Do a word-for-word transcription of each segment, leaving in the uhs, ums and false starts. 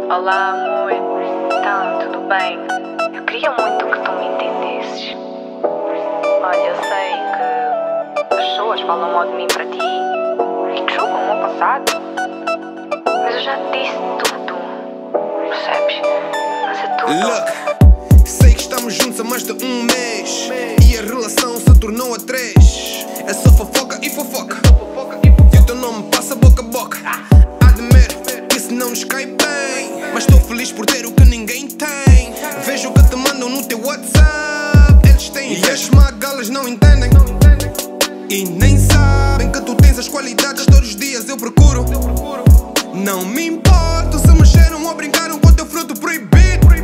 Olá, amor. Então, tudo bem? Eu queria muito que tu me entendesses. Olha, eu sei que as pessoas falam mal de mim para ti e te julgam o meu passado. Mas eu já te disse tudo. Percebes? Mas é tudo. Look, sei que estamos juntos há mais de um mês e a relação se tornou a três. É só fofoca e fofoca, e o teu nome passa boca a boca. Admiro que isso não nos cai bem, mas estou feliz por ter o que ninguém tem. Vejo o que te mandam no teu WhatsApp, eles têm e as magalas não entendem e nem sabem que tu tens as qualidades todos os dias eu procuro. Não me importo se mexeram ou brincaram com o teu fruto proibido.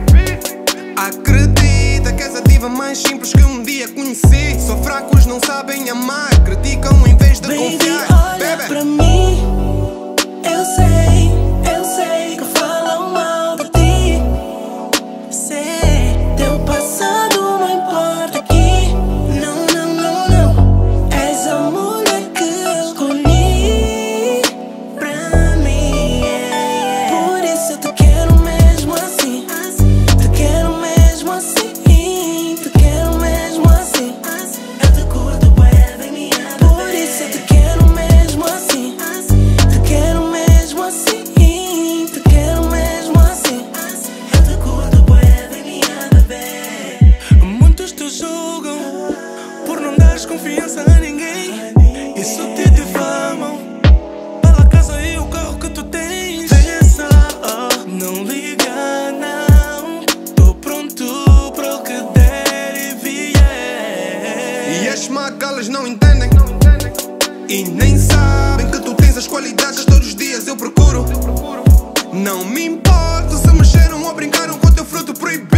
Acredita que és a diva mais simples que um dia conheci. Só fracos não sabem amar, criticam em vez de Baby, confiar. olha Baby, pra mim, eu sei, eu sei que falam mal de ti. Sei, teu passado não importa aqui. Não, não, não, não. És a mulher que eu escolhi pra mim, yeah, yeah. Por isso eu te quero mesmo assim. Te quero mesmo assim. Te quero mesmo assim. Eu te curto, bué, vem me amar. Por isso eu te quero mesmo assim. Te quero mesmo assim. Te quero mesmo assim. Eu te curto, bué, vem me amar, bebê. Muitos te julgam por não dares confiança a ninguém. Isso te difamam pela casa e o carro que tu tens. Pensa, oh, não liga não. Tô pronto para o que der e vier. e as magalas não entendem e nem sabem que tu tens as qualidades todos os dias eu procuro. Não me importo se mexeram ou brincaram com o teu fruto proibido.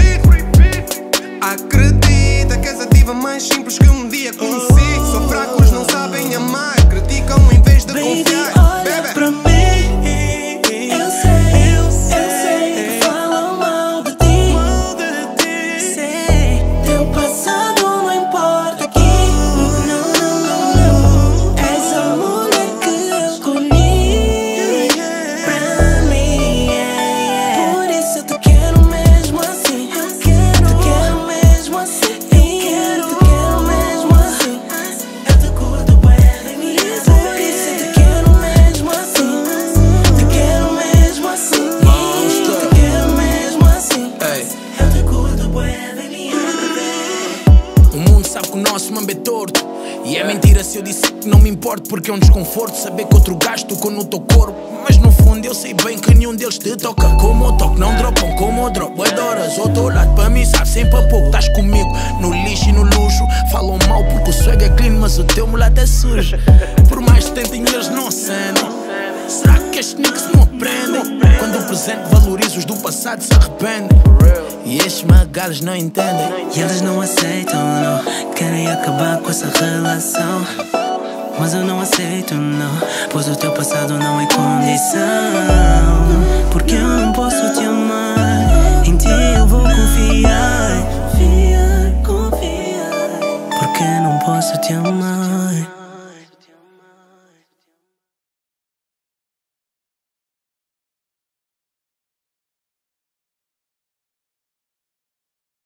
Acredita que és a diva mais simples que um dia conheci. Só fracos não sabem amar, criticam em vez de Baby, confiar. olha Baby, pra mim, eu sei, eu sei que falam mal de ti. Sei, teu passado não importa aqui. Não, não, não, não. És a mulher que eu escolhi pra mim, yeah, yeah. Por isso eu te quero mesmo assim. Te quero mesmo assim. Te quero mesmo assim. Eu te curto, bué, vem me amar. Por isso eu te quero mesmo assim. Te quero mesmo assim. Te quero mesmo assim. Eu te curto, bué, vem me amar. O mundo sabe que o nosso mambo é torto. E é mentira se eu disser que não me importo, porque é um desconforto saber que outro gajo tocou no teu corpo. Mas no fundo eu sei bem que nenhum deles te toca como eu toco. Não dropam como eu dropo. Adoras ao teu lado, para mim sabe sempre a pouco. Estás comigo no lixo e no luxo. Falam mal porque o swag é clean, mas o teu mulato é sujo. Por mais que tentem eles não acendem. Será que estes niggas não aprendem? Quando o presente valoriza, os do passado se arrependem. E estes magalos não entendem. E eles não aceitam, não. Querem acabar com essa relação. Mas eu não aceito, não. Pois o teu passado não é condição. Porque eu não posso te amar. Em ti eu vou confiar. Confiar, confiar. Porque não posso te amar.